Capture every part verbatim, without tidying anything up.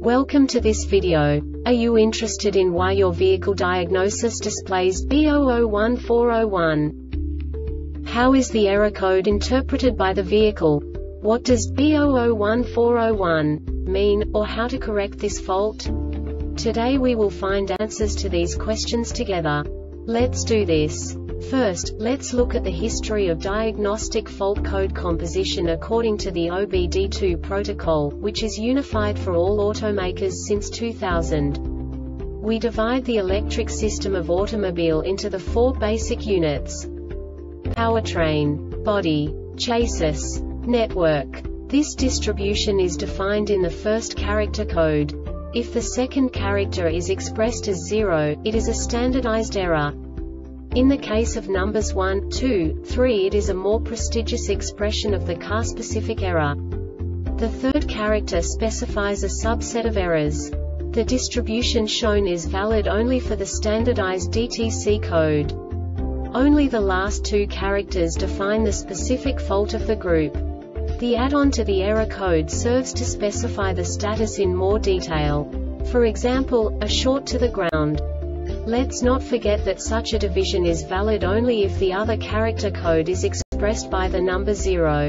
Welcome to this video. Are you interested in why your vehicle diagnosis displays B zero zero one four zero one? How is the error code interpreted by the vehicle? What does B zero zero one four zero one mean, or how to correct this fault? Today we will find answers to these questions together. Let's do this. First, let's look at the history of diagnostic fault code composition according to the O B D two protocol, which is unified for all automakers since two thousand. We divide the electric system of automobile into the four basic units: powertrain, body, chassis, network. This distribution is defined in the first character code. If the second character is expressed as zero, it is a standardized error. In the case of numbers one, two, three, it is a more prestigious expression of the car-specific error. The third character specifies a subset of errors. The distribution shown is valid only for the standardized D T C code. Only the last two characters define the specific fault of the group. The add-on to the error code serves to specify the status in more detail. For example, a short to the ground. Let's not forget that such a division is valid only if the other character code is expressed by the number zero.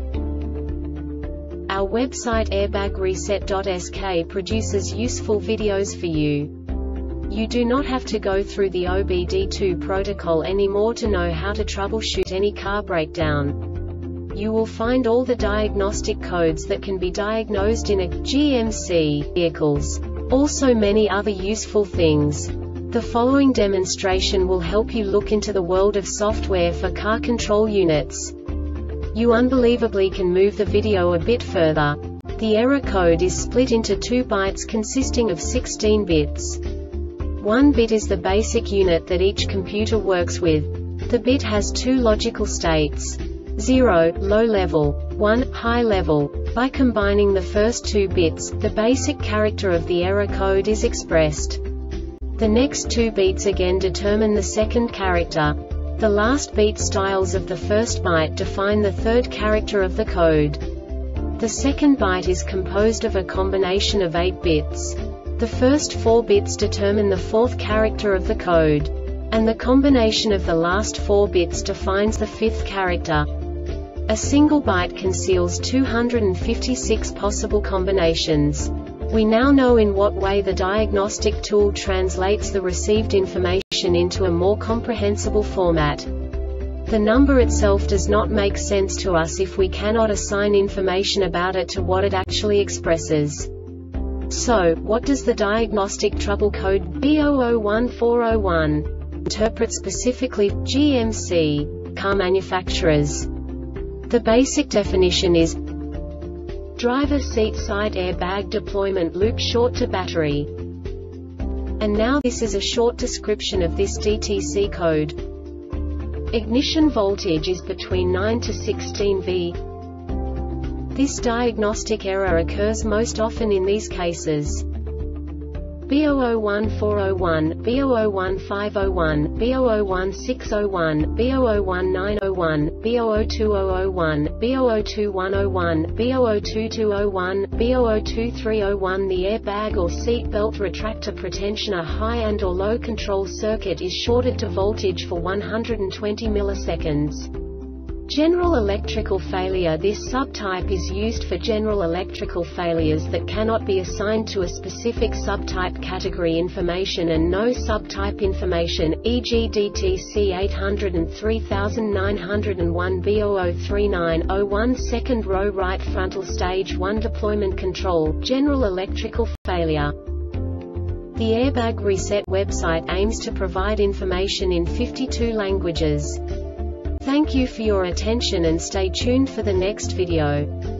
Our website airbag reset dot S K produces useful videos for you. You do not have to go through the O B D two protocol anymore to know how to troubleshoot any car breakdown. You will find all the diagnostic codes that can be diagnosed in a G M C vehicles. Also many other useful things. The following demonstration will help you look into the world of software for car control units. You unbelievably can move the video a bit further. The error code is split into two bytes consisting of sixteen bits. One bit is the basic unit that each computer works with. The bit has two logical states: zero, low level, one, high level. By combining the first two bits, the basic character of the error code is expressed. The next two beats again determine the second character. The last beat styles of the first byte define the third character of the code. The second byte is composed of a combination of eight bits. The first four bits determine the fourth character of the code. And the combination of the last four bits defines the fifth character. A single byte conceals two hundred fifty-six possible combinations. We now know in what way the diagnostic tool translates the received information into a more comprehensible format. The number itself does not make sense to us if we cannot assign information about it to what it actually expresses. So, what does the diagnostic trouble code B zero zero one four zero one interpret specifically for G M C car manufacturers? The basic definition is driver seat side airbag deployment loop short to battery. And now this is a short description of this D T C code. Ignition voltage is between nine to sixteen volts. This diagnostic error occurs most often in these cases: B zero zero one four zero one, B zero zero one five zero one, B zero zero one six zero one, B zero zero one nine zero one, B zero zero two zero zero one, B zero zero two one zero one, B zero zero two two zero one, B zero zero two three zero one. The airbag or seat belt retractor pretensioner high and or low control circuit is shorted to voltage for one hundred twenty milliseconds. General electrical failure. This subtype is used for general electrical failures that cannot be assigned to a specific subtype category information and no subtype information, for example D T C eight oh three nine oh one B zero zero three nine zero one second row right frontal stage one deployment control, general electrical failure. The Airbag Reset website aims to provide information in fifty-two languages. Thank you for your attention and stay tuned for the next video.